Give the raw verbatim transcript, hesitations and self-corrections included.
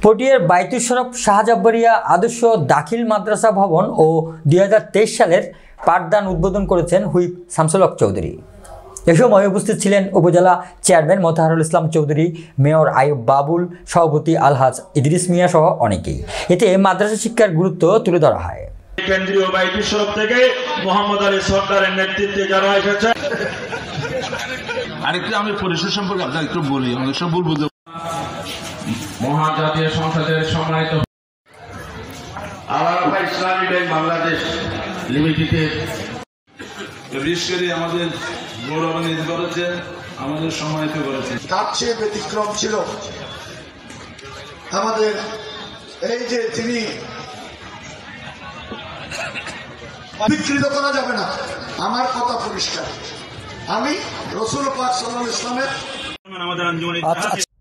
পটিয়ার বাইতুল শরফ শাহজাবরিয়া আদর্শ দাখিল মাদ্রাসা ভবন ও দুই হাজার তেইশ সালের পাঠদান উদ্বোধন করেছেন হুইপ শামসুল হক চৌধুরী। এ সময় উপস্থিত ছিলেন উপজেলা চেয়ারম্যান মোতাহারুল ইসলাম চৌধুরী, মেয়র আইয়ুব বাবুল, সভাপতি আলহাজ ইদ্রিস মিয়া সহ অনেকেই। এতে মাদ্রাসা শিক্ষার গুরুত্ব তুলে ধরা হয়। কেন্দ্রীয় বাইতুল শরফ থেকে মোহাম্মদ আলী সরকারের নেতৃত্বে যারা এসেছে। আরেকটা আমি পরিষদ সম্পর্কে আপনার একটু বলি, অনেক সব বলবো। মহাজাতীয় সংসদের সম্মানিত আলাদা ইসলামী ব্যাংক বাংলাদেশ লিমিটেড বিশেষ করে আমাদের গৌরবান্বিত করেছে, আমাদের সম্মানিত করেছে। তার চেয়ে ব্যতিক্রম ছিল আমাদের এই যে তিনি বিকৃত করা যাবে না। আমার কথা পরিষ্কার, আমি রসুল পাক সাল্লাল্লাহু আলাইহি ওয়াসাল্লামের আমাদের